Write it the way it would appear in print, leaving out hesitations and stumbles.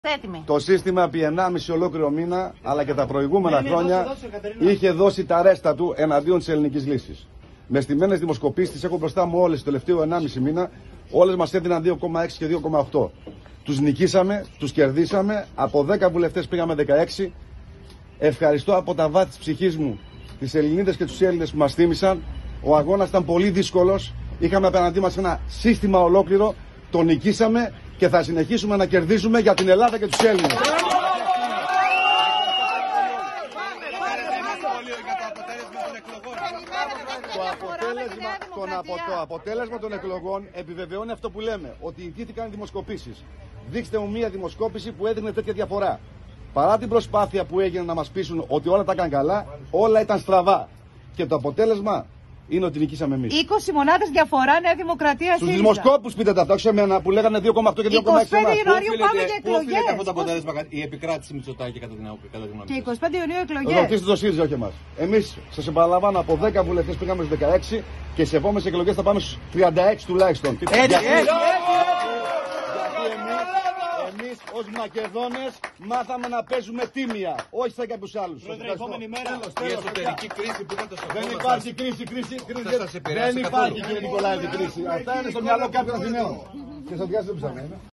Έτοιμοι. Το σύστημα επί 1,5 ολόκληρο μήνα, αλλά και τα προηγούμενα χρόνια, είχε δώσει τα ρέστα του εναντίον της ελληνικής λύσης. Με στημένες δημοσκοπήσεις, τις έχω μπροστά μου όλες το τελευταίο 1,5 μήνα, όλες μας έδιναν 2,6 και 2,8. Τους νικήσαμε, τους κερδίσαμε, από 10 βουλευτές πήγαμε 16. Ευχαριστώ από τα βάθη της ψυχής μου τις Ελληνίδες και τους Έλληνες που μας θύμισαν. Ο αγώνας ήταν πολύ δύσκολος, είχαμε απέναντί μας ένα σύστημα ολόκληρο, το νικήσαμε και θα συνεχίσουμε να κερδίζουμε για την Ελλάδα και τους Έλληνες. Το αποτέλεσμα των εκλογών επιβεβαιώνει αυτό που λέμε, ότι ιτήθηκαν οι δημοσκοπήσεις. Δείξτε μου μία δημοσκόπηση που έδειχνε τέτοια διαφορά. Παρά την προσπάθεια που έγινε να μας πείσουν ότι όλα τα έκαναν καλά, όλα ήταν στραβά. Και το αποτέλεσμα είναι ότι νικήσαμε εμείς. 20 μονάδες διαφορά, Νέα Δημοκρατία. Στους δημοσκόπους πείτε τα, όχι σε μένα που λέγανε 2,8 και 2,6. 25 Ιανουαρίου πάμε για εκλογές. Πού οφείλεται αυτό το αποτέλεσμα, η επικράτηση Μητσοτάκη κατά την γνώμη? Και 25 Ιουνίου εκλογές. Ρωτήστε το ΣΥΡΙΖΑ, όχι εμάς. Εμείς, σας επαναλαμβάνω, από 10 βουλευτές πήγαμε στους 16 και σε επόμενες εκλογές θα πάμε στους 36 τουλάχιστον. Εμείς ως Μακεδόνες μάθαμε να παίζουμε τίμια, όχι σαν κάποιους άλλους. Η εσωτερική κρίση που ήταν το σοκ. Δεν υπάρχει κρίση. Δεν υπάρχει, κύριε Νικολάηδη, κρίση. Αυτά είναι στο μυαλό κάποιων Αθηναίων. Και σας διάσου ψάχνω.